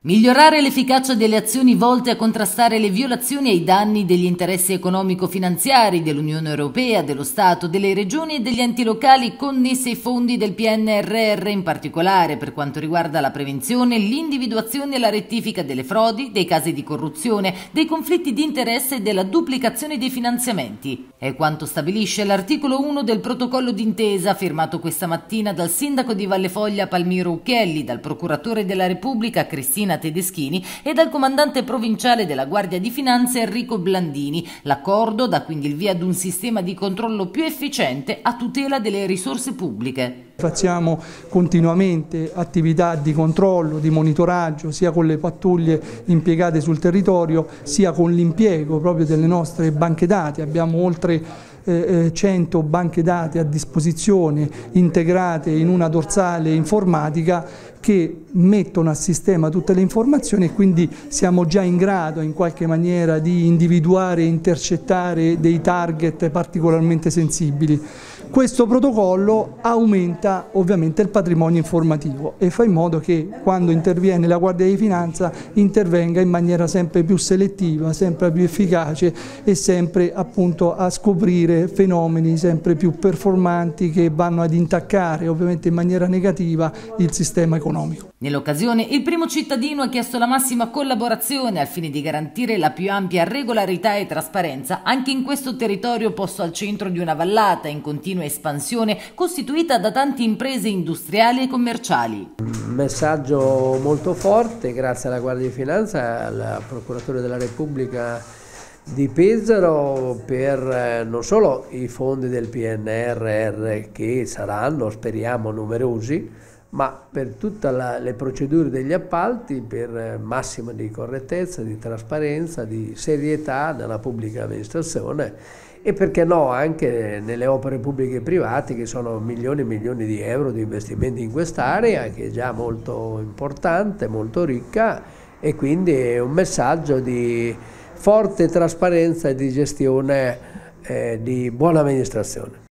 Migliorare l'efficacia delle azioni volte a contrastare le violazioni e i danni degli interessi economico-finanziari dell'Unione Europea, dello Stato, delle regioni e degli enti locali connessi ai fondi del PNRR, in particolare per quanto riguarda la prevenzione, l'individuazione e la rettifica delle frodi, dei casi di corruzione, dei conflitti di interesse e della duplicazione dei finanziamenti. È quanto stabilisce l'articolo 1 del protocollo d'intesa firmato questa mattina dal sindaco di Vallefoglia Palmiro Ucchelli, dal procuratore della Repubblica Cristina Tedeschini e dal comandante provinciale della Guardia di Finanza Enrico Blandini. L'accordo dà quindi il via ad un sistema di controllo più efficiente a tutela delle risorse pubbliche. Facciamo continuamente attività di controllo, di monitoraggio, sia con le pattuglie impiegate sul territorio, sia con l'impiego proprio delle nostre banche dati. Abbiamo oltre 100 banche dati a disposizione integrate in una dorsale informatica che mettono a sistema tutte le informazioni, e quindi siamo già in grado in qualche maniera di individuare e intercettare dei target particolarmente sensibili. Questo protocollo aumenta ovviamente il patrimonio informativo e fa in modo che quando interviene la Guardia di Finanza intervenga in maniera sempre più selettiva, sempre più efficace e sempre appunto a scoprire fenomeni sempre più performanti che vanno ad intaccare ovviamente in maniera negativa il sistema economico. Nell'occasione il primo cittadino ha chiesto la massima collaborazione al fine di garantire la più ampia regolarità e trasparenza anche in questo territorio posto al centro di una vallata in continua espansione costituita da tante imprese industriali e commerciali. Un messaggio molto forte grazie alla Guardia di Finanza, al procuratore della Repubblica di Pesaro per non solo i fondi del PNRR che saranno, speriamo, numerosi, ma per tutte le procedure degli appalti, per massima di correttezza, di trasparenza, di serietà nella pubblica amministrazione e perché no anche nelle opere pubbliche e private, che sono milioni e milioni di euro di investimenti in quest'area che è già molto importante, molto ricca, e quindi è un messaggio di forte trasparenza e di gestione di buona amministrazione.